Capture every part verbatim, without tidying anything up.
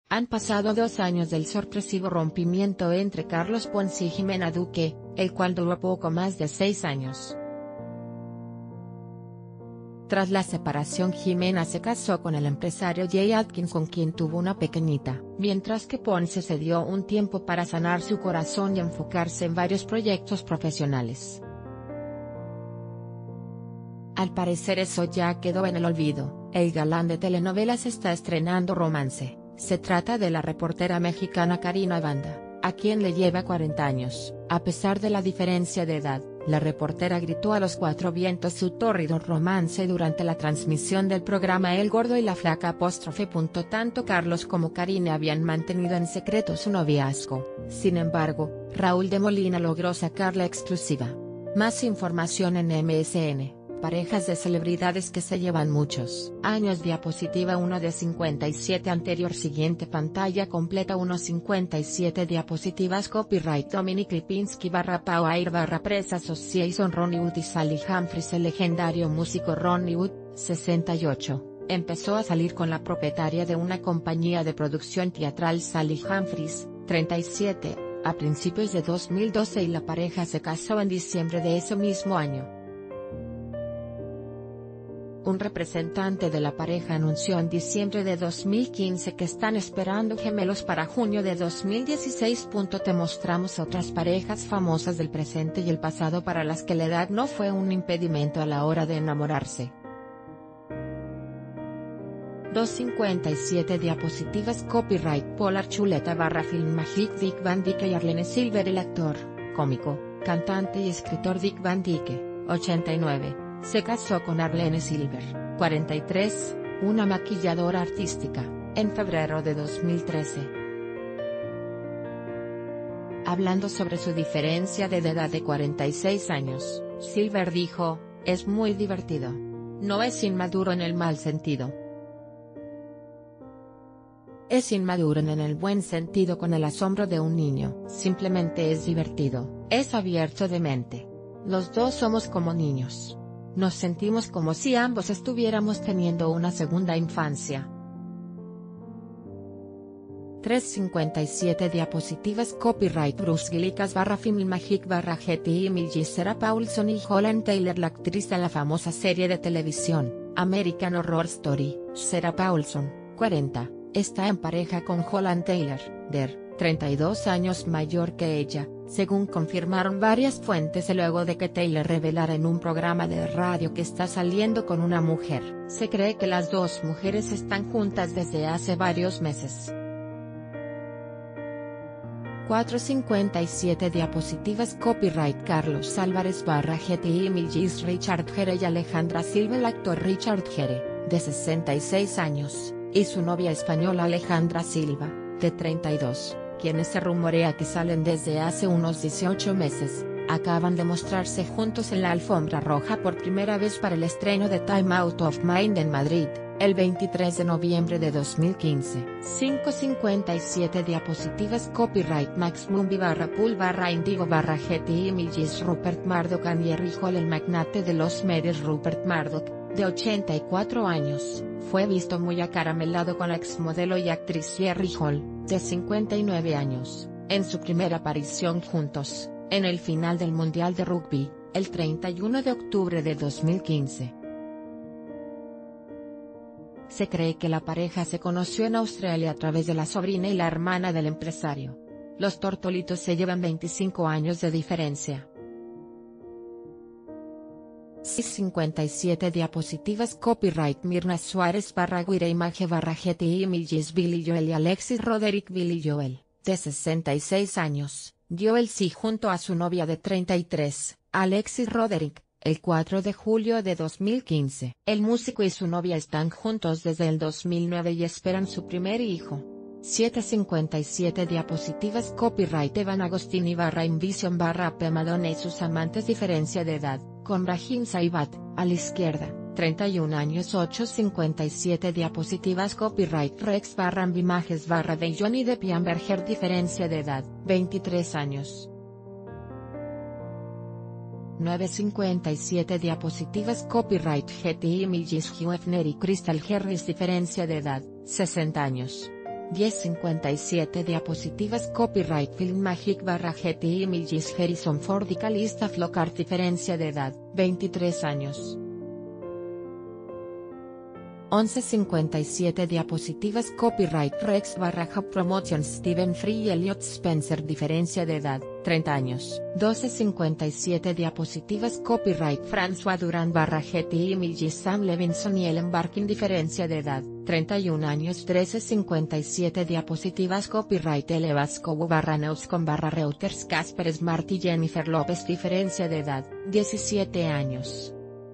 Han pasado dos años del sorpresivo rompimiento entre Carlos Ponce y Ximena Duque, el cual duró poco más de seis años. Tras la separación, Ximena se casó con el empresario Jay Atkins, con quien tuvo una pequeñita, mientras que Ponce se dio un tiempo para sanar su corazón y enfocarse en varios proyectos profesionales. Al parecer eso ya quedó en el olvido. El galán de telenovelas está estrenando romance. Se trata de la reportera mexicana Karina Banda, a quien le lleva cuarenta años. A pesar de la diferencia de edad, la reportera gritó a los cuatro vientos su tórrido romance durante la transmisión del programa El Gordo y la Flaca apóstrofe. Tanto Carlos como Karina habían mantenido en secreto su noviazgo. Sin embargo, Raúl de Molina logró sacar la exclusiva. Más información en M S N. Parejas de celebridades que se llevan muchos años. Diapositiva uno de cincuenta y siete. Anterior. Siguiente pantalla completa. uno cincuenta y siete. Diapositivas. Copyright Dominic Lipinski barra Power barra Press Association. Ronnie Wood y Sally Humphries. El legendario músico Ronnie Wood, sesenta y ocho, empezó a salir con la propietaria de una compañía de producción teatral, Sally Humphries, treinta y siete, a principios de dos mil doce, y la pareja se casó en diciembre de ese mismo año. Un representante de la pareja anunció en diciembre de dos mil quince que están esperando gemelos para junio de dos mil dieciséis. Te mostramos otras parejas famosas del presente y el pasado para las que la edad no fue un impedimento a la hora de enamorarse. doscientos cincuenta y siete. Diapositivas. Copyright Polar Chuleta barra Film Magic. Dick Van Dyke y Arlene Silver. El actor, cómico, cantante y escritor Dick Van Dyke, ochenta y nueve. Se casó con Arlene Silver, cuarenta y tres, una maquilladora artística, en febrero de dos mil trece. Hablando sobre su diferencia de edad de cuarenta y seis años, Silver dijo: "Es muy divertido. No es inmaduro en el mal sentido. Es inmaduro en el buen sentido, con el asombro de un niño. Simplemente es divertido, es abierto de mente. Los dos somos como niños. Nos sentimos como si ambos estuviéramos teniendo una segunda infancia". trescientos cincuenta y siete. Diapositivas. Copyright Bruce Gillicas barra Film Magic barra G T Images. Sarah Paulson y Holland Taylor. La actriz de la famosa serie de televisión, American Horror Story, Sarah Paulson, cuarenta, está en pareja con Holland Taylor, der, treinta y dos años mayor que ella, según confirmaron varias fuentes luego de que Taylor revelara en un programa de radio que está saliendo con una mujer. Se cree que las dos mujeres están juntas desde hace varios meses. cuatrocientos cincuenta y siete. Diapositivas. Copyright Carlos Álvarez barra G T Images. Richard Gere y Alejandra Silva. El actor Richard Gere, de sesenta y seis años, y su novia española Alejandra Silva, de treinta y dos, quienes se rumorea que salen desde hace unos dieciocho meses, acaban de mostrarse juntos en la alfombra roja por primera vez para el estreno de Time Out of Mind en Madrid, el veintitrés de noviembre de dos mil quince. quinientos cincuenta y siete. Diapositivas. Copyright Max Mumby barra Pool barra Indigo barra G T Images. Rupert Murdoch and Jerry Hall. El magnate de los medios Rupert Murdoch, de ochenta y cuatro años, fue visto muy acaramelado con la exmodelo y actriz Jerry Hall, de cincuenta y nueve años, en su primera aparición juntos, en el final del Mundial de Rugby, el treinta y uno de octubre de dos mil quince. Se cree que la pareja se conoció en Australia a través de la sobrina y la hermana del empresario. Los tortolitos se llevan veinticinco años de diferencia. cincuenta y siete. Diapositivas. Copyright Mirna Suárez barra Guire Image barra G T Images. Billy Joel y Alexis Roderick. Billy Joel, de sesenta y seis años, dio el sí junto a su novia de treinta y tres, Alexis Roderick, el cuatro de julio de dos mil quince. El músico y su novia están juntos desde el dos mil nueve y esperan su primer hijo. setecientos cincuenta y siete. Diapositivas. Copyright Evan Agostini barra Invision barra P. Madonna y sus amantes. Diferencia de edad, con Raheem Saibat, a la izquierda, treinta y un años. ochocientos cincuenta y siete. Diapositivas. Copyright Rex barra Ambimajes barra de Johnny Depp y Amber Heard. Diferencia de edad, veintitrés años. novecientos cincuenta y siete. Diapositivas. Copyright G T Images. Hugh Hefner y Crystal Harris. Diferencia de edad, sesenta años. diez cincuenta y siete diapositivas Copyright Film Magic barra G T Images Harrison Ford y Calista Flockhart. Diferencia de edad, veintitrés años. once cincuenta y siete diapositivas Copyright Rex barra Hub Promotions Stephen Free y Elliot Spencer. Diferencia de edad, treinta años. doce cincuenta y siete diapositivas Copyright François Durand barra G T Images Sam Levinson y Ellen Barkin. Diferencia de edad, treinta y un años. trece cincuenta y siete diapositivas Copyright L. Vascovo barra Neuscom barra Reuters Casper Smart y Jennifer López. Diferencia de edad, diecisiete años.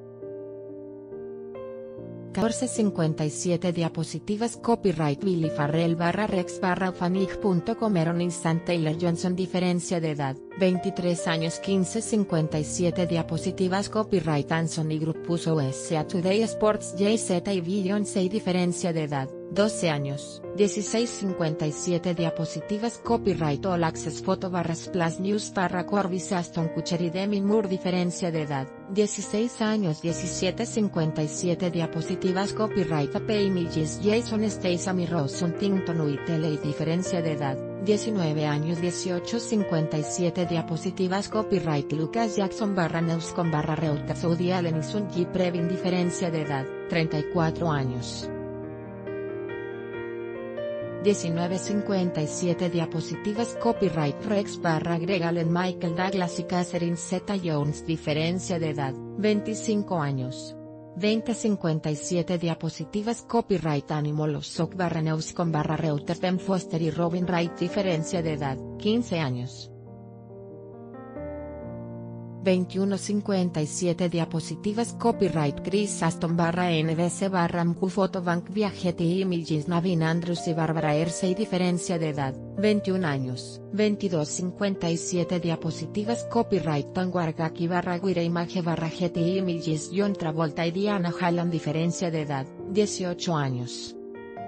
catorce cincuenta y siete diapositivas Copyright Billy Farrell barra Rex barra Fanig punto com Aaron Instant Taylor Johnson. Diferencia de edad, veintitrés años. quince cincuenta y siete diapositivas Copyright Anthony Group U S A Today Sports J Z y Beyoncé. Diferencia de edad, doce años. dieciséis cincuenta y siete diapositivas Copyright All Access Photo barra Splash News barra Corbis Aston Kutcher y Demi Moore. Diferencia de edad, dieciséis años. diecisiete cincuenta y siete diapositivas Copyright A P Images Jason Statham y Rose Huntington Whiteley. Diferencia de edad, diecinueve años. dieciocho cincuenta y siete diapositivas Copyright Lucas Jackson barra Neuscom barra Reuters Woody Allen y Sun Yi Previn. Diferencia de edad, treinta y cuatro años. diecinueve cincuenta y siete diapositivas Copyright Rex barra Greg Allen Michael Douglas y Catherine Zeta Jones. Diferencia de edad, veinticinco años. veinte cincuenta y siete diapositivas Copyright Animal Sock barra Neuscom barra Reuters Ben Foster y Robin Wright. Diferencia de edad, quince años. veintiuno cincuenta y siete diapositivas Copyright Chris Aston barra N B C barra M Q Photobank via G T Images Navin Andrews y Barbara Hersey. Diferencia de edad, veintiún años. veintidós cincuenta y siete diapositivas Copyright Tanguargaki barra Guira Image barra G T Images John Travolta y Diana Hallam. Diferencia de edad, dieciocho años.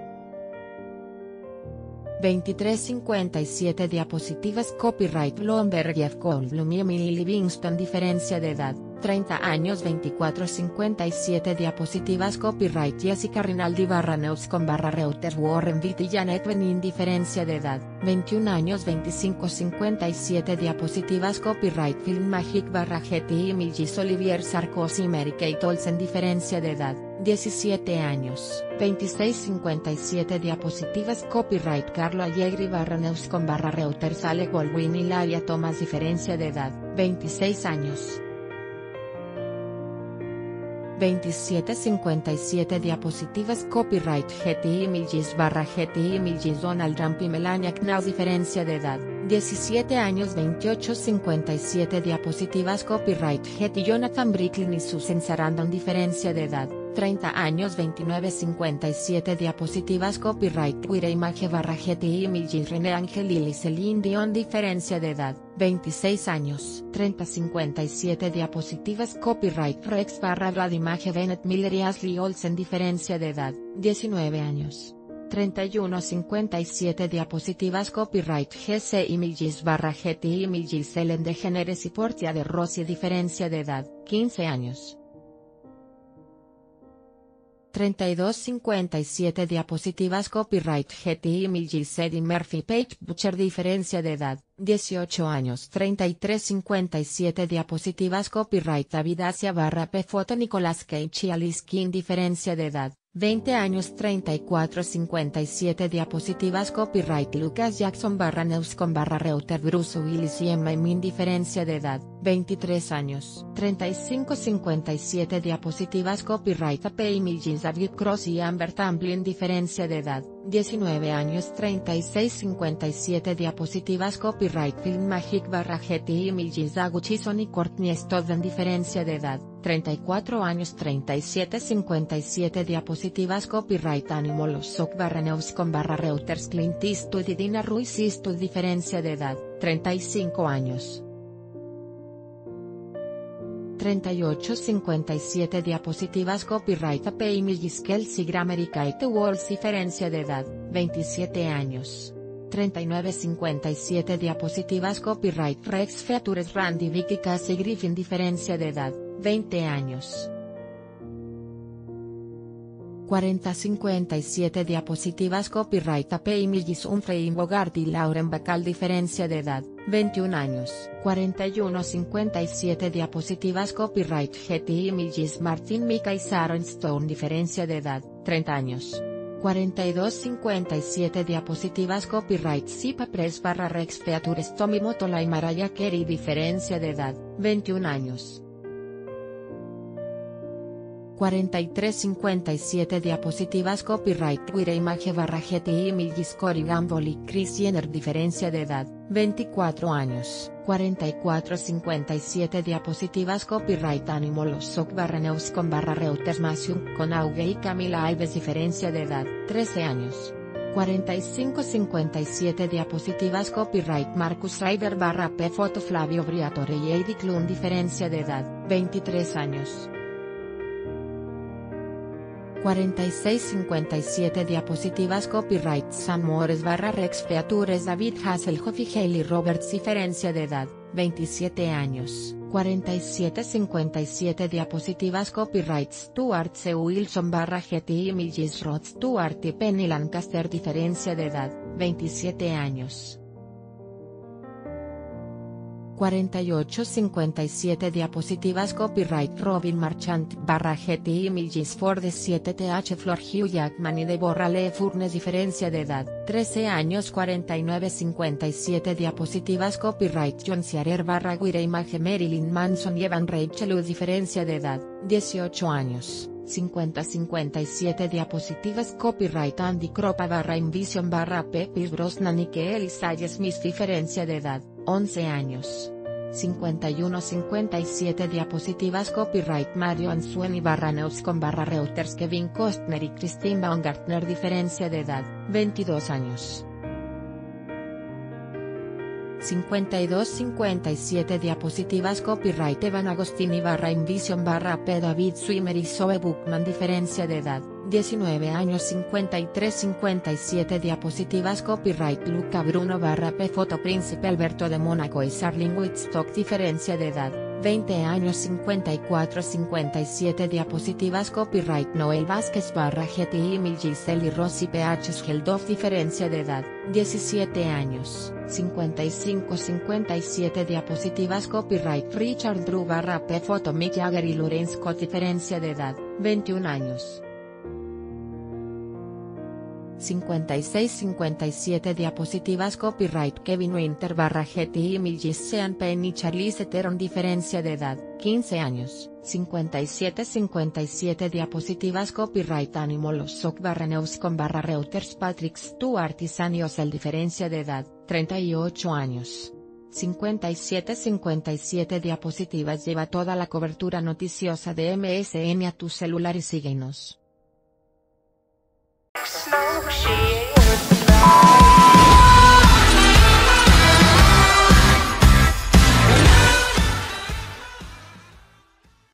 veintitrés cincuenta y siete diapositivas Copyright Bloomberg Jeff Goldblum y Emily Livingston. Diferencia de edad, treinta años. veinticuatro cincuenta y siete diapositivas Copyright Jessica Rinaldi barra Neuscom barra Reuters Warren Beatty y Janet Benin. Diferencia de edad, veintiún años. veinticinco cincuenta y siete diapositivas Copyright Film Magic barra G T Images Olivier Sarkozy y Mary Kate Olsen. Diferencia de edad, diecisiete años. veintiséis cincuenta y siete diapositivas Copyright Carlo Allegri barra Neuscom barra Reuters Alec Baldwin y Laria Thomas. Diferencia de edad, veintiséis años. veintisiete cincuenta y siete diapositivas Copyright G T Images barra G T Images Donald Trump y Melania Knauss. Diferencia de edad, diecisiete años. veintiocho cincuenta y siete diapositivas Copyright G T Jonathan Bricklin y Susan Sarandon. Diferencia de edad, treinta años. veintinueve cincuenta y siete diapositivas Copyright Guira Image barra G T Images René Angelil y Celine Dion. Diferencia de edad, veintiséis años. treinta cincuenta y siete diapositivas Copyright Rex barra Brad Image Bennett Miller y Ashley Olsen. Diferencia de edad, diecinueve años. treinta y uno cincuenta y siete diapositivas Copyright G C Images barra G T Images Ellen DeGeneres y Portia de Rossi. Diferencia de edad, quince años. treinta y dos cincuenta y siete diapositivas Copyright G T Images Eddie Murphy Page Butcher. Diferencia de edad, dieciocho años. treinta y tres cincuenta y siete diapositivas Copyright David Asia barra P Foto Nicolas Cage y Alice King. Diferencia de edad, veinte años. treinta y cuatro cincuenta y siete diapositivas Copyright Lucas Jackson barra Neuscom barra Reuters Bruce Willis y Emma Min. Diferencia de edad, veintitrés años. treinta y cinco cincuenta y siete diapositivas Copyright A P Images David Cross y Amber Tamblyn. Diferencia de edad, diecinueve años. treinta y seis cincuenta y siete diapositivas Copyright Film Magic barra G T Images Doug Chison y Courtney Stodden. Diferencia de edad, treinta y cuatro años. treinta y siete cincuenta y siete diapositivas Copyright Animal Sock barra Neuscom barra Reuters Clint Eastwood y Dina Ruiz Eastwood. Diferencia de edad, treinta y cinco años. treinta y ocho cincuenta y siete diapositivas Copyright A P Images Kelsey Grammer y Kate Walsh. Diferencia de edad, veintisiete años. treinta y nueve cincuenta y siete diapositivas Copyright Rex Features Randy Vicky Casey Griffin. Diferencia de edad, veinte años. cuarenta cincuenta y siete diapositivas copyright A P Images Humphrey Bogart y Lauren Bacall diferencia de edad, veintiún años. cuarenta y uno cincuenta y siete diapositivas copyright Getty Images Martin Mika y Sharon Stone diferencia de edad, treinta años. cuarenta y dos cincuenta y siete diapositivas copyright Zipa Press barra Rex Features Tommy Motola y Mariah Carey diferencia de edad, veintiún años. cuarenta y tres cincuenta y siete diapositivas copyright Wire Image barra Getty Images Corey Gamble y Kris Jenner diferencia de edad, veinticuatro años. cuarenta y cuatro cincuenta y siete diapositivas copyright Animal Osok barra Neuscom barra Reuters Masyung con Auge y Camila Alves diferencia de edad, trece años. cuarenta y cinco cincuenta y siete diapositivas copyright Marcus Ryder barra P Foto Flavio Briatore y Heidi Klum diferencia de edad, veintitrés años. cuarenta y seis cincuenta y siete diapositivas copyright Sam Moores barra Rex Features David Hasselhoff y Hailey Roberts diferencia de edad, veintisiete años. cuarenta y siete cincuenta y siete diapositivas copyright Stuart C. Wilson barra Getty Images Rod Stewart y Penny Lancaster diferencia de edad, veintisiete años. cuarenta y ocho cincuenta y siete diapositivas copyright Robin Marchant barra Getty Images for the siete T H Floor Hugh Jackman y Deborah Lee Furness diferencia de edad, trece años. cuarenta y nueve cincuenta y siete diapositivas copyright John Ciarer barra Wire Image Marilyn Manson y Evan Rachel Wood diferencia de edad, dieciocho años. cincuenta cincuenta y siete diapositivas copyright Andy Croppa barra Invision barra Pepis Brosnan y Kelly Isaiah Smith diferencia de edad, once años. cincuenta y uno cincuenta y siete diapositivas copyright Mario Anzueni barra Neuscom barra Reuters Kevin Costner y Christine Baumgartner diferencia de edad, veintidós años. cincuenta y dos cincuenta y siete diapositivas copyright Evan Agostini barra Invision barra P David Swimmer y Zoe Bookman diferencia de edad, diecinueve años. cincuenta y tres cincuenta y siete diapositivas copyright Luca Bruno barra P Foto Príncipe Alberto de Mónaco y Sarling Whitstock diferencia de edad, veinte años. cincuenta y cuatro cincuenta y siete diapositivas copyright Noel Vázquez barra Getty Images Eli Rossi P H Scheldorf diferencia de edad, diecisiete años. cincuenta y cinco cincuenta y siete diapositivas copyright Richard Drew barra P Foto Mick Jagger y Lorenz Scott diferencia de edad, veintiún años. cincuenta y seis cincuenta y siete diapositivas copyright Kevin Winter barra Getty Images Sean Penn y Charlize Theron diferencia de edad, quince años. cincuenta y siete cincuenta y siete diapositivas copyright Animal Osok barra Neuscom barra Reuters Patrick Stewart y Sunny Osel diferencia de edad, treinta y ocho años. cincuenta y siete cincuenta y siete diapositivas Lleva toda la cobertura noticiosa de M S N a tu celular y síguenos.